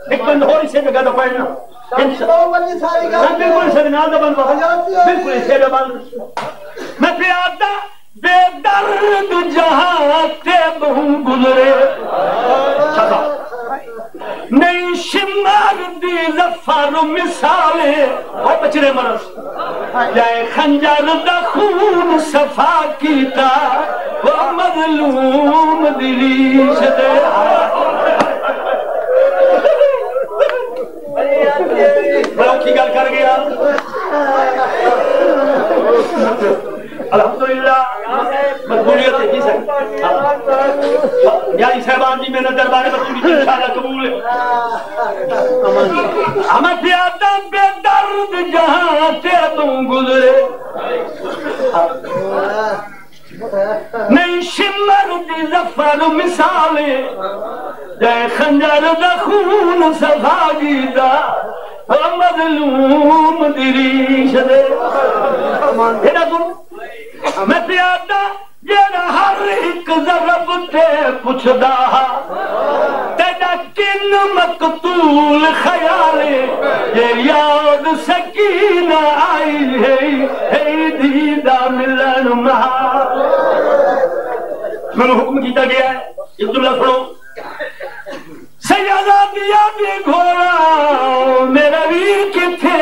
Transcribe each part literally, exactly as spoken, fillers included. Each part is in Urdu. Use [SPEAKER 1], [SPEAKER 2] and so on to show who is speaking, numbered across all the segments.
[SPEAKER 1] ایک بند ہو اسے جگہ تو پڑھنا بالکل اسے نال دا بند بالکل اسے دا بند میں پیادا بے درد جہاں تے بہوں گزرے نہیں شمار دی ظفر مثالے اور بچرے مرس جائے خنجر دا خون صفا کیتا وہ مظلوم دلیش دے بڑوں کی گل کر گیا الحمدللہ مقبولیت ہے جی سر یعنی صاحبان جی میں نے دربارے مقبولی انشاءاللہ قبول ہے ہمیں پیادا بے درد جہاں تے تم گزرے نہیں شمر دی ظفر مثالے جائے خنجر دا خون صفا گیدا مظلوم دی ریش دے میں پیادا جیڑا ہر ایک ضرب تے پچھدا تیڑا کن مقتول خیالے یہ یاد سکینہ آئی ہے ہے دیدہ ملن مہار میں نے حکم کیتا گیا ہے عبداللہ پڑھو سیدہ دیا بھی گھوڑا میرا ویر کتھے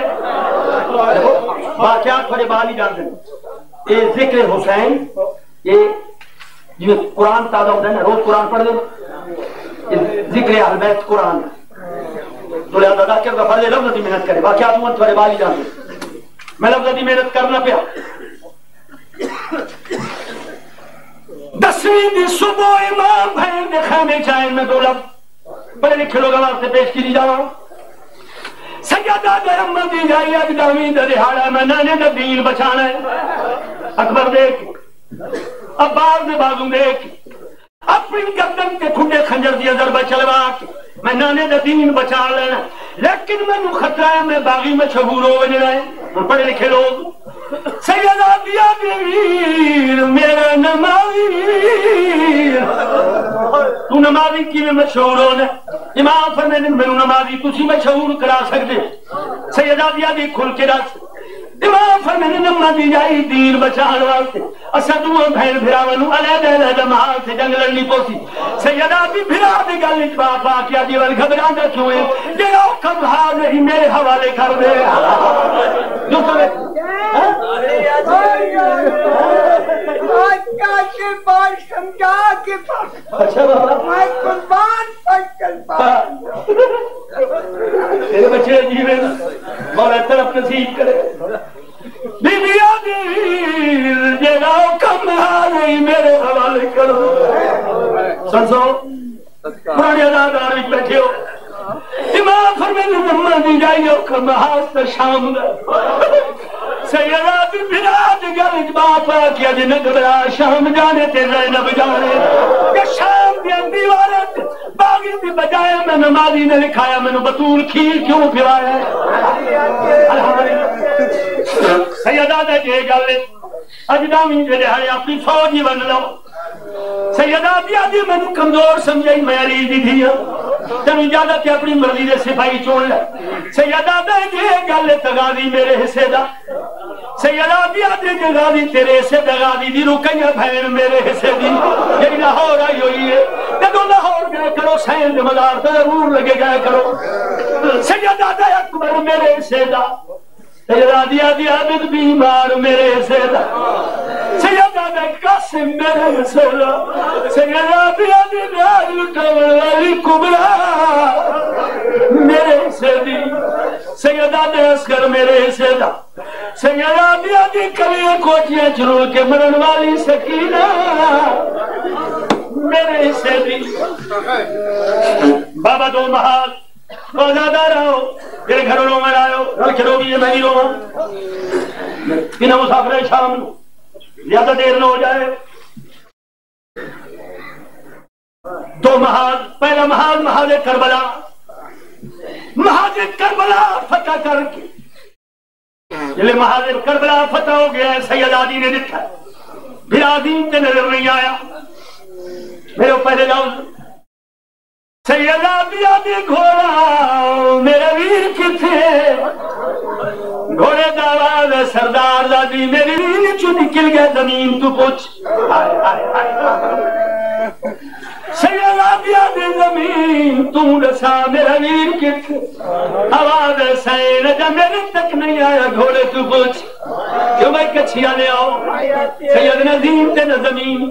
[SPEAKER 1] واقعات پڑے بالی جان دیں یہ ذکر حسین یہ جو قرآن تازہ ہوتا ہے نا روز قرآن پڑھ دیں ذکر اہل بیت قرآن تو لہذا ذاکر کا فرض لفظ دی محنت کرے واقعات ہوں پڑے بالی جان دیں میں لفظ دی محنت کرنا پیا دسویں دی صبح امام بھین دے خیمے چاہیں میں دو لفظ بڑے لکھے لوگ آوازتے پیش کی جاؤں سیدہ دے امت دی جائی اجدامی دے دہاڑا میں نانے دے دین بچانا ہے اکبر دیکھ عباس دے بازو دیکھ اپنی گردن کے کھنڈے خنجر دی ضربہ چلوا کے میں نانے دے دین بچا لینا لیکن میں نو خطرہ ہے میں باغی میں چھبور ہو وجنا ہے پڑھے لکھے لوگ سیدہ دیا ویر میرا نماوی تو نمازی کی میں مشہور ہونا امام فرمینے میں نمازی تسی مشہور کرا سکتے سیدہ دیا دی کھل کے رس امام فرمینے نمازی جائی دین بچان واسطے اسدوہ بہن بھراونو علیہ علیہ محال سے جنگ لڑنی پوسی سیدہ دی بھرا دی گل اچ باپ آکیا دیول گھبراندہ کیوں ہے جیڑا کم حال نہیں میرے حوالے کر دے جو سمجھ
[SPEAKER 2] کے بار سمجھا کے
[SPEAKER 1] اچھا بابا
[SPEAKER 2] میں قربان پر چلتا
[SPEAKER 1] تیرے بچے عجیب ہے مولا طرف نصیب کرے بی بی آدیر جیڑاؤ کم آئی میرے حوالے کرو سنسو پرانی ادادار بھی بیٹھے ہو امام فرمینے نمہ دی جائیو کم آستا شام دا سیدہ بھی بھراد گلج باپا کیا جی نگرہ شام جانے تے زینب جانے کہ شام دیا دیوارت باغی دی بجائے میں نمازی نے لکھایا میں نے بطول کھیر کیوں پھرایا ہے سیدہ دے جے گلج اجدامی دے لہائے اپنی فوجی بن لو سیدہ دیا دی میں نے کمزور سمجھائی میں عریض دی دیا تم اجازت کے اپنی مرضی دے سپاہی چون لے سیدہ دے جے گلج تغازی میرے حصے دا سیدہ دیا دے جگازی تیرے حصے تغازی دی رکیاں بھین میرے حصے دی یہی لاہور آئی ہوئی ہے جدو لاہور گئے کرو سین دے مدار تو ضرور لگے گئے کرو سیدہ دے اکبر میرے حصے دا سیدہ دیا دیا عبد بیمار میرے حصے دا سیدہ دے قاسم میرے حصے دا سیدہ دیا دیا کمر علی کبرا میرے حصے دی سیدہ دے اسکر میرے حصے دا سیدہ دیا دی کلیاں کوچیاں چرول کے مرن والی سکینہ میرے حصے دی بابا دو محال روزادہ رہو میرے گھر رو میں آئے ہو رکھ رو بھی یہ میں نہیں رو انہیں مسافر شام زیادہ دیر نہ ہو جائے دو محال پہلا محال محال کربلا محال کربلا فتح کر کے جلے محال کربلا فتح ہو گیا ہے سید آدی نے لکھا پھر آدین کے نظر نہیں آیا میرے پہلے جاؤ سیدہ دیا دی گھوڑا میرے ویر کتھے گھوڑے داواز سردار دادی میری ویر چو نکل گئے زمین تو پوچھ سیدہ دیا دی زمین تو رسا میرا ویر کتھے آواز سین جا میرے تک نہیں آیا گھوڑے تو پوچھ کیوں میں کچھیا لے آؤ سید نظیم تے زمین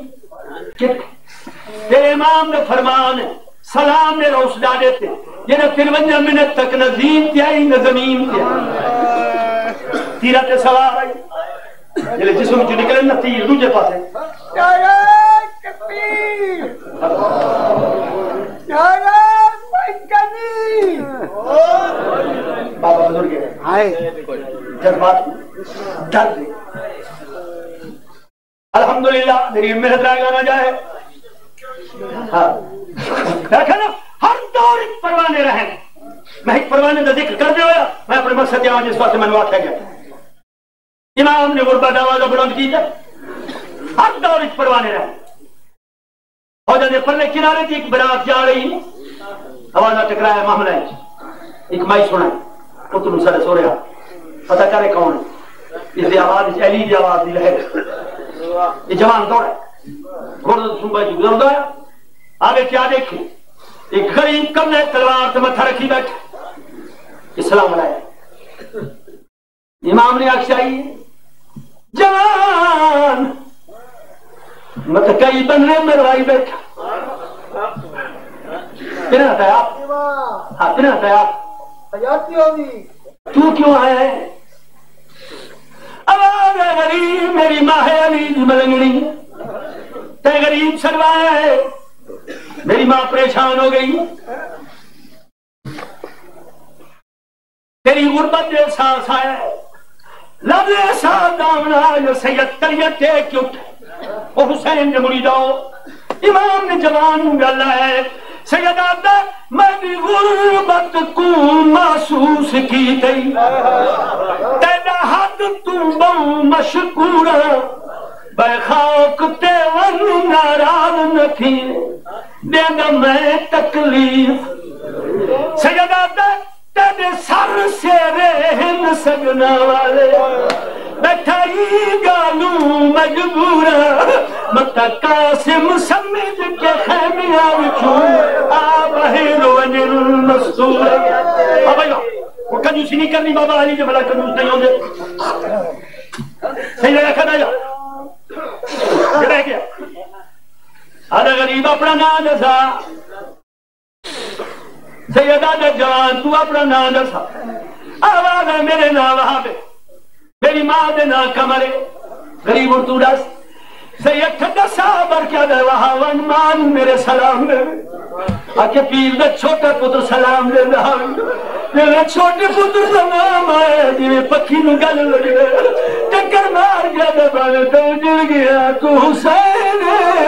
[SPEAKER 1] تیرے امام نے فرمان ہے سلام نے روش ڈالے تھے یہ نہ ترونجا منٹ تک نہ زین تھی آئی نہ زمین تھی آئی تیرہ تے سوار آئی یہ جسم جو نکلے نہ تیر دوجہ پاس ہے
[SPEAKER 2] نعرہ تکبیر نعرہ پنجنی
[SPEAKER 1] بابا بزرگ ہے جذبات درد الحمدللہ میری محنت رائے گانا جائے دیکھا نا ہر دور ایک پروانے رہے میں ایک پروانے کا ذکر کر دے ہویا میں اپنے مقصد یہاں جس وقت منوات ہے گیا امام نے غربت آوازہ بلند کی تھا ہر دور ایک پروانے رہے فوجہ نے پرلے کنارے تھی ایک برات جا رہی آوازہ ٹکرایا معاملہ ہے ایک مائی سنا ہے پتر سارے سو رہا پتہ کرے کون ہے اس دی آواز علی دی آواز دی لہر یہ جوان دوڑا ہے گھوڑا سنبھا جی گزر دوڑا آگے کیا دیکھیں ایک غریب کم نے تلوار تو متھا رکھی بیٹھا اسلام علیہ امام نے آکشائی جوان متکئی بننے مروائی بیٹھا کنا تھا آپ ہاں کنا تھا آپ
[SPEAKER 2] حیاتی ہوگی
[SPEAKER 1] تو کیوں آیا ہے آواز ہے غریب میری ماں ہے علی ملنگڑی تے غریب سروایا ہے میری ماں پریشان ہو گئی تیری غربت دے سانس آیا ہے لب ساتھ دامنا جو سید تریت ایک اٹھ وہ حسین نے مڑی جاؤ امام نے جوان گلا ہے سید آدھا میں بھی غربت کو محسوس کی تھی تیرا حد تو بہو مشکورا بے خاک تیون ناراض نہ تھی دینا میں تکلیف سید آدھا تیرے سر سے رہن سگنا والے بیٹھائی گالوں مجبورا متا قاسم سمجھ کے خیمیاں وچھوں آبہر ونر مستور اب آئیو وہ کنجوسی نہیں کرنی بابا علی جو بلا کنجوس نہیں ہوں گے صحیح لگا کھانا جا یہ رہ گیا آدھا غریب اپنا نام دسا سیدہ دے جوان تو اپنا نام دسا آواز ہے میرے نام وہاں پہ میری ماں دے نام کمرے غریب اردو دس سید ٹھڈا صاحب کیا دے وہاں ون مان میرے سلام دے آکے پیر دے چھوٹا پتر سلام دے رہا میرے چھوٹے پتر سلام آئے جی پکھی نو گل لگے ٹکر مار گیا دے بانے تو جل گیا تو حسین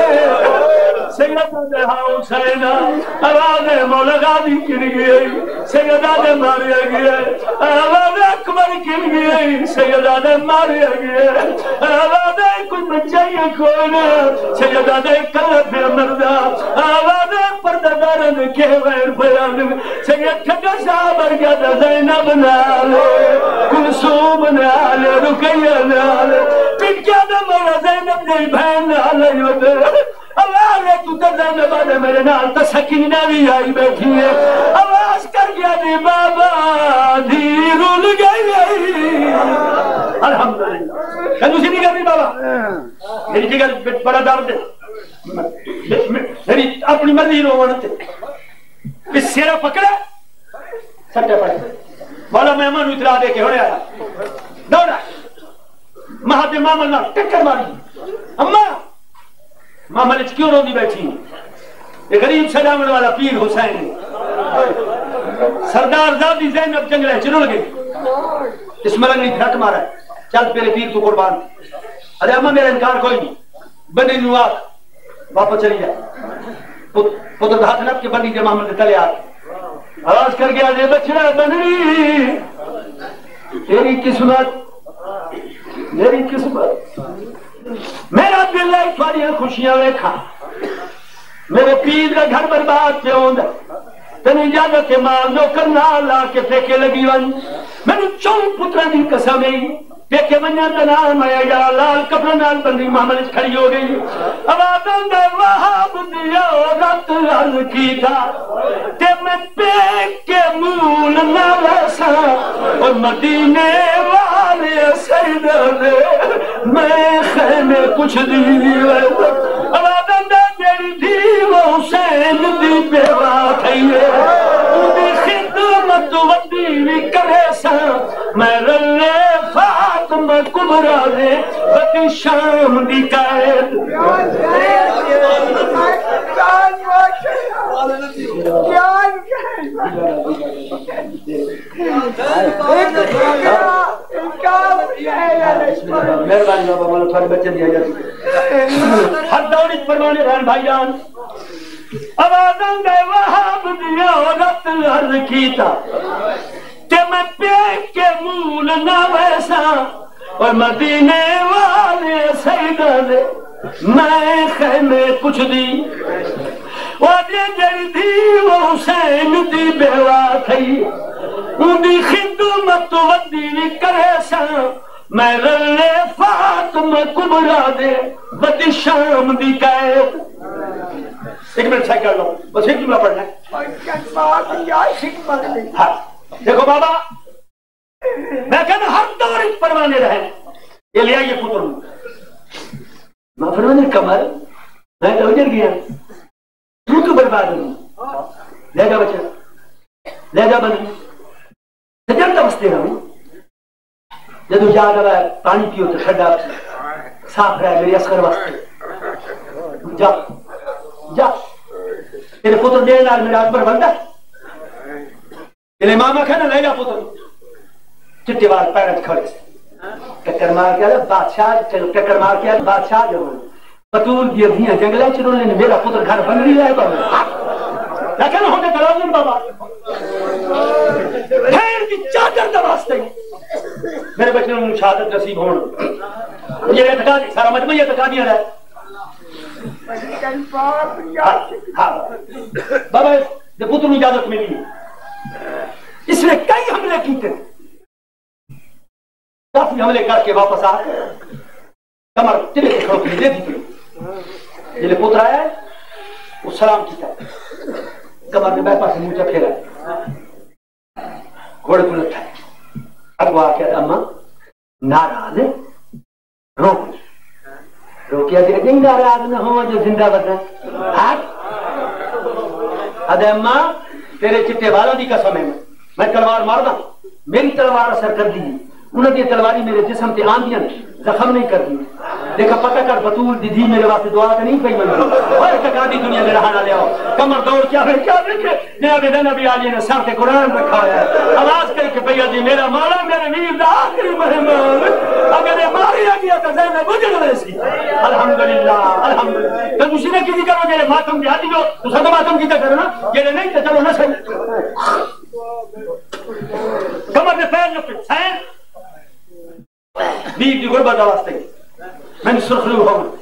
[SPEAKER 1] سیدہ دے ہاں حسین آواز مولا غادی کر گئی سیدہ دے ماریا گیا آواز اکبر کر گئی سیدہ دے ماریا گیا آواز کوئی بچائی کوئی نہ سیدہ دے کلب مردہ آواز پردگارن کے غیر بیان سید ٹھڈا صاحب گیا دا زینب نالے کلثوم نالے رقیہ نالے پھر کیا دا مولا زینب دی بہن نالے آواز ہے تو در زینب آدھے میرے نال تا سکینہ بھی آئی بیٹھی ہے آواز کر گیا دی بابا دی رول گئی الحمدللہ کنجوسی نہیں کرنی بابا میری جگر بڑا درد ہے میری اپنی مرضی روان تھے اس سیرہ پکڑا سٹے پڑے مولا مہمان اترا دے کے ہونے آیا دوڑا مہاتم مامل نہ ٹکر ماری اممہ مامل اچھ کیوں رو دی بیٹھی یہ غریب سجامن والا پیر حسین سردار زادی زینب جنگلے چنول گئی اس ملنگ نے دھک مارا ہے چل پیرے پیر تو قربان ارے اممہ میرا انکار کوئی نہیں بنی نواق واپس چلی جائے پتر دھات نب کے بنی کے محمد تلے آتے آواز کر گیا دے بچڑا بنی تیری قسمت میری قسمت میرا دل ہے تھوڑی خوشیاں ویکھا میرے پیر کا گھر برباد پہ ہوندا تین اجازت مال نوکر نال لا کے پھیکے لگی ون میں چون پترا دی قسم ہے پھیکے ونیا تنا میں یا لال کپڑا نال بندی محمد کھڑی ہو گئی آوازاں دے وہاب دیا رات عرض کی تھا تے میں پھیکے مول نہ ویسا اور مدینے والے سیدہ دے میں خیمے کچھ دی آوازاں دے جیڑی تھی وہ حسین دی بیوہ تھئیے دی خدمت ودی بھی کرے سا میں رلے فاطمہ کبرا دے بدی شام دی قائد مہربانی بابا مولا تھوڑے بچے دیا جاتی ہر دوڑی پروانے رہن بھائی جان آوازاں دے وہاب دیا رت عرض کیتا کہ میں پیک کے مول نہ ویسا اور مدینے والے سیدہ دے میں خیمے کچھ دی وہ دے جڑی دی وہ حسین دی بیوہ تھی ان دی خدمت ودی بھی کرے سا میں رلے فاطمہ کبرا دے بدی شام دی قائد ایک منٹ سائے کر لو بس ایک جملہ پڑھنا ہے ہاں دیکھو بابا میں کہنا ہر دور اس پروانے رہے یہ لیا یہ پتر ہوں میں فرمانے کمر میں تو اجر گیا تو تو برباد ہوں لے جا بچہ لے جا بنی سجن تو بستے رہوں جدو جا رہا ہے پانی پیو تو کھڑا صاف رہا ہے میری اسکر واسطے جا جا تیرے پتر دے نال میرا اکبر بندہ تیرے ماما کہنا لے جا پتر چٹے وال پیرت کھڑے ٹکر مار کے بادشاہ ٹکر مار کے بادشاہ جو پتول دی ابھیاں جنگلے چلو نے میرا پتر گھر بن رہی ہے تو لیکن ہوتے تلازم بابا خیر کی چادر دا واسطے میرے بچے نے شہادت نصیب ہونا یہ اعتقاد سارا مجمع یہ اعتقادیاں رہا بابا دے پتر میں اجازت ملی اس نے کئی حملے کیتے کافی حملے کر کے واپس آ کمر تلے کے کھڑو کے دے دی جلے پتر آیا ہے وہ سلام کیتا کمر نے بے پاس موچا پھیرا گھوڑے کو لٹھا اب وہ آکے اماں ناراض ہے روک روکیا کہ نہیں ناراض نہ ہو جو زندہ بدن ہاتھ ادھے اماں تیرے چٹے والوں دی قسم ہے میں تلوار مارنا میری تلوار اثر کر دی انہوں نے تلواری میرے جسم تے آندیاں زخم نہیں کر دی دیکھا پتہ کر بطول دی دی میرے واسطے دعا تے نہیں پئی منظور اور ٹکا دی دنیا میں رہانا لے آؤ کمر دوڑ کیا ہے کیا دیکھے جناب نبی علی نے سر تے قرآن رکھا ہے آواز کر کے بھیا جی میرا مولا میرے ویر دا آخری مہمان اگر یہ ماری آ گیا تو زینب بجڑ ویسی الحمدللہ الحمدللہ تو دوسری نے کسی کرو میرے ماتم کی حادی جو تو سب ماتم کی کرو نا یہ نہیں تو چلو نہ صحیح کمر نے پیر نہ پٹ سین بیت دی غربت واسطے میں سرخ لو ہوں